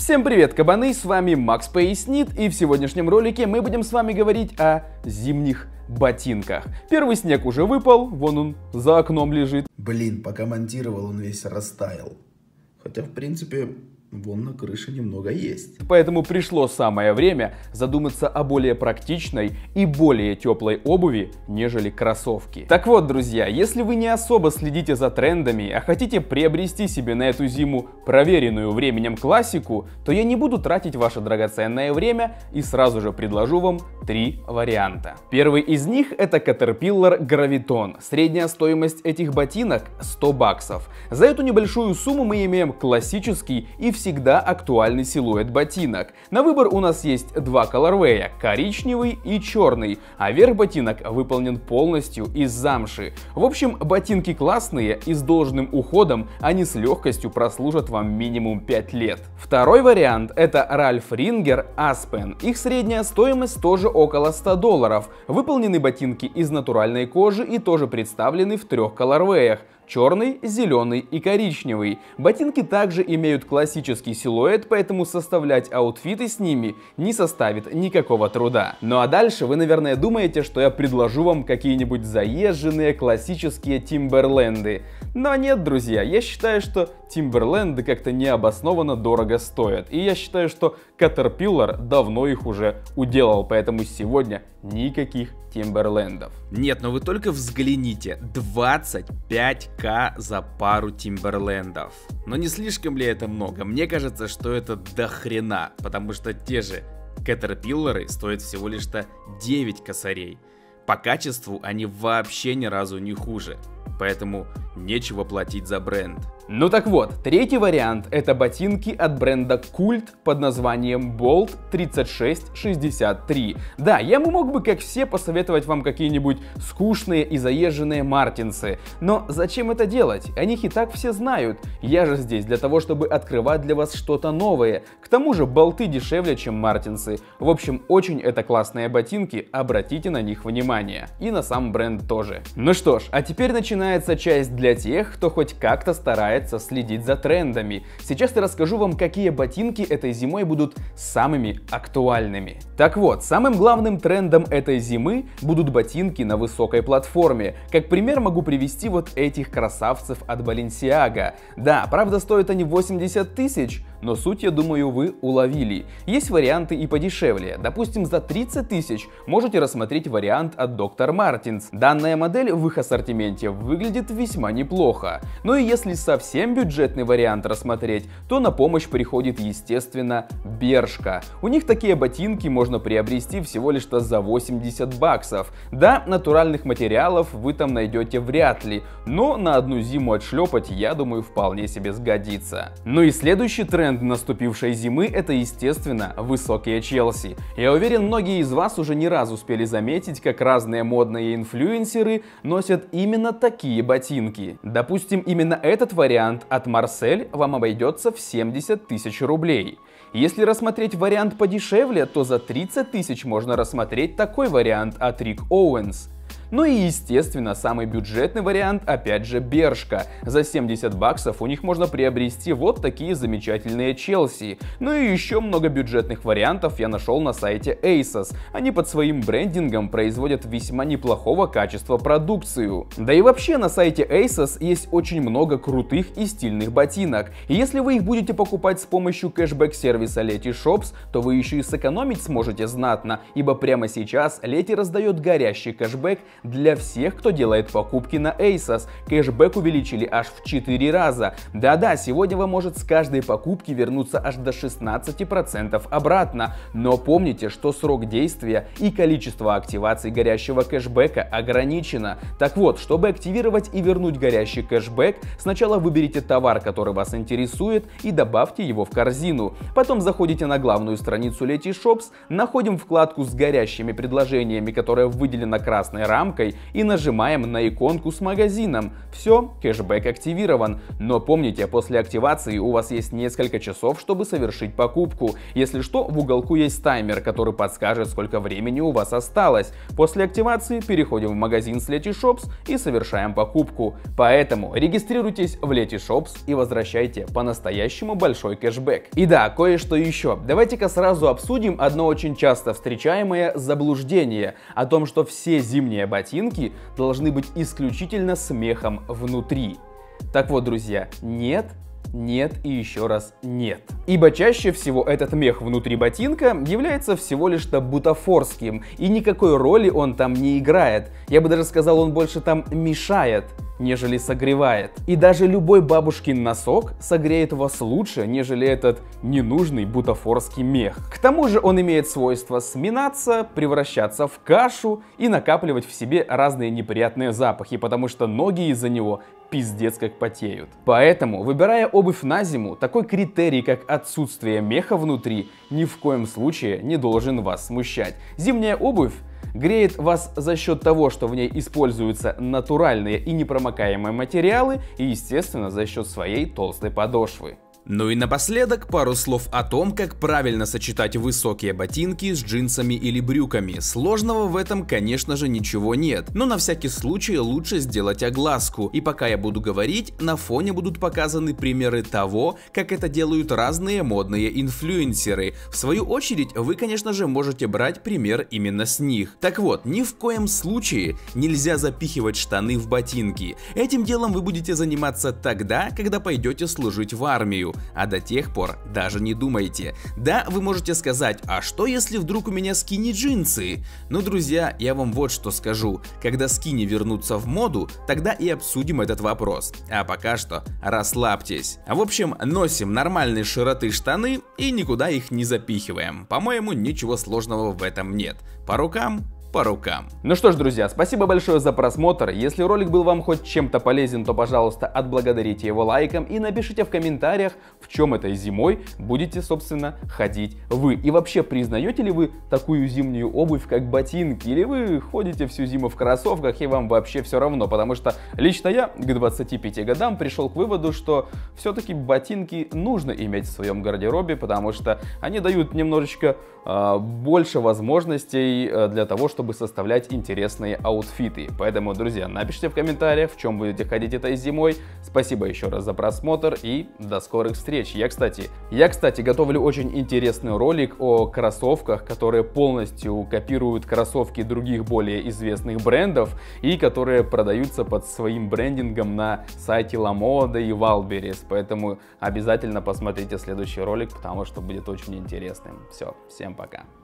Всем привет, кабаны, с вами Макс Пояснит, и в сегодняшнем ролике мы будем с вами говорить о зимних ботинках. Первый снег уже выпал, вон он за окном лежит. Блин, пока монтировал, он весь растаял. Хотя, в принципе, вон на крыше немного есть. Поэтому пришло самое время задуматься о более практичной и более теплой обуви, нежели кроссовки. Так вот, друзья, если вы не особо следите за трендами, а хотите приобрести себе на эту зиму проверенную временем классику, то я не буду тратить ваше драгоценное время и сразу же предложу вам 3 варианта. Первый из них это Caterpillar Graviton. Средняя стоимость этих ботинок 100 баксов. За эту небольшую сумму мы имеем классический и всегда актуальный силуэт ботинок. На выбор у нас есть два колорвея, коричневый и черный, а верх ботинок выполнен полностью из замши. В общем, ботинки классные и с должным уходом они с легкостью прослужат вам минимум 5 лет. Второй вариант это Ralph Ringer Aspen. Их средняя стоимость тоже около $100. Выполнены ботинки из натуральной кожи и тоже представлены в 3 колорвеях. Черный, зеленый и коричневый. Ботинки также имеют классический силуэт, поэтому составлять аутфиты с ними не составит никакого труда. Ну а дальше вы, наверное, думаете, что я предложу вам какие-нибудь заезженные классические Timberland'ы. Но нет, друзья, я считаю, что Timberland'ы как-то необоснованно дорого стоят. И я считаю, что Caterpillar давно их уже уделал, поэтому сегодня никаких Timberland'ов. Нет, но вы только взгляните, 25к за пару Timberland'ов. Но не слишком ли это много? Мне кажется, что это до хрена, потому что те же Caterpillar'ы стоят всего лишь-то 9 косарей. По качеству они вообще ни разу не хуже, поэтому нечего платить за бренд. Ну так вот, третий вариант это ботинки от бренда Cult под названием Bolt 3663. Да, я мог бы, как все, посоветовать вам какие-нибудь скучные и заезженные мартинсы, но зачем это делать? О них и так все знают. Я же здесь для того, чтобы открывать для вас что-то новое. К тому же болты дешевле, чем мартинсы. В общем, очень это классные ботинки, обратите на них внимание. И на сам бренд тоже. Ну что ж, а теперь начинается часть для тех, кто хоть как-то старается следить за трендами. Сейчас я расскажу вам, какие ботинки этой зимой будут самыми актуальными. Так вот, самым главным трендом этой зимы будут ботинки на высокой платформе. Как пример могу привести вот этих красавцев от Balenciaga. Да, правда стоят они 80 тысяч, но суть, я думаю, вы уловили. Есть варианты и подешевле. Допустим, за 30 тысяч можете рассмотреть вариант от Dr. Martens. Данная модель в их ассортименте выглядит весьма неплохо. Ну и если совсем бюджетный вариант рассмотреть, то на помощь приходит, естественно, Bershka. У них такие ботинки можно приобрести всего лишь-то за 80 баксов. Да, натуральных материалов вы там найдете вряд ли, но на одну зиму отшлепать, я думаю, вполне себе сгодится. Ну и следующий тренд наступившей зимы это, естественно, высокие Челси. Я уверен, многие из вас уже не раз успели заметить, как разные модные инфлюенсеры носят именно такие ботинки. Допустим, именно этот вариант от Marcel вам обойдется в 70 тысяч рублей. Если рассмотреть вариант подешевле, то за 30 тысяч можно рассмотреть такой вариант от Rick Owens. Ну и естественно, самый бюджетный вариант, опять же, Bershka. За 70 баксов у них можно приобрести вот такие замечательные Челси. Ну и еще много бюджетных вариантов я нашел на сайте ASOS. Они под своим брендингом производят весьма неплохого качества продукцию. Да и вообще на сайте ASOS есть очень много крутых и стильных ботинок. И если вы их будете покупать с помощью кэшбэк-сервиса Letyshops, то вы еще и сэкономить сможете знатно, ибо прямо сейчас Leti раздает горящий кэшбэк для всех, кто делает покупки на ASOS. Кэшбэк увеличили аж в 4 раза. Да-да, сегодня вам может с каждой покупки вернуться аж до 16% обратно. Но помните, что срок действия и количество активаций горящего кэшбэка ограничено. Так вот, чтобы активировать и вернуть горящий кэшбэк, сначала выберите товар, который вас интересует, и добавьте его в корзину. Потом заходите на главную страницу Letyshops, находим вкладку с горящими предложениями, которая выделена красной рамкой и нажимаем на иконку с магазином. Все, кэшбэк активирован. Но помните, после активации у вас есть несколько часов, чтобы совершить покупку. Если что, в уголку есть таймер, который подскажет, сколько времени у вас осталось. После активации переходим в магазин с Letyshops и совершаем покупку. Поэтому регистрируйтесь в Letyshops и возвращайте по-настоящему большой кэшбэк. И да, кое-что еще. Давайте-ка сразу обсудим одно очень часто встречаемое заблуждение о том, что все зимние ботинки должны быть исключительно с мехом внутри. Так вот, друзья, нет. Нет и еще раз нет. Ибо чаще всего этот мех внутри ботинка является всего лишь-то бутафорским, и никакой роли он там не играет. Я бы даже сказал, он больше там мешает, нежели согревает. И даже любой бабушкин носок согреет вас лучше, нежели этот ненужный бутафорский мех. К тому же он имеет свойство сминаться, превращаться в кашу и накапливать в себе разные неприятные запахи, потому что ноги из-за него пиздец как потеют. Поэтому, выбирая обувь на зиму, такой критерий, как отсутствие меха внутри, ни в коем случае не должен вас смущать. Зимняя обувь греет вас за счет того, что в ней используются натуральные и непромокаемые материалы, и, естественно, за счет своей толстой подошвы. Ну и напоследок пару слов о том, как правильно сочетать высокие ботинки с джинсами или брюками. Сложного в этом, конечно же, ничего нет, но на всякий случай лучше сделать огласку. И пока я буду говорить, на фоне будут показаны примеры того, как это делают разные модные инфлюенсеры. В свою очередь, вы, конечно же, можете брать пример именно с них. Так вот, ни в коем случае нельзя запихивать штаны в ботинки. Этим делом вы будете заниматься тогда, когда пойдете служить в армию. А до тех пор даже не думайте. Да, вы можете сказать, а что если вдруг у меня скини-джинсы? Ну, друзья, я вам вот что скажу. Когда скини вернутся в моду, тогда и обсудим этот вопрос. А пока что расслабьтесь. В общем, носим нормальной широты штаны и никуда их не запихиваем. По-моему, ничего сложного в этом нет. По рукам? По рукам. Ну что ж, друзья, спасибо большое за просмотр. Если ролик был вам хоть чем-то полезен, то, пожалуйста, отблагодарите его лайком и напишите в комментариях, в чем этой зимой будете, собственно, ходить вы. И вообще, признаете ли вы такую зимнюю обувь, как ботинки? Или вы ходите всю зиму в кроссовках и вам вообще все равно? Потому что лично я к 25 годам пришел к выводу, что все-таки ботинки нужно иметь в своем гардеробе, потому что они дают немножечко больше возможностей для того, чтобы составлять интересные аутфиты. Поэтому, друзья, напишите в комментариях, в чем будете ходить этой зимой. Спасибо еще раз за просмотр и до скорых встреч. Я, кстати, готовлю очень интересный ролик о кроссовках, которые полностью копируют кроссовки других более известных брендов и которые продаются под своим брендингом на сайте LaModa и Wildberries. Поэтому обязательно посмотрите следующий ролик, потому что будет очень интересным. Все, всем пока.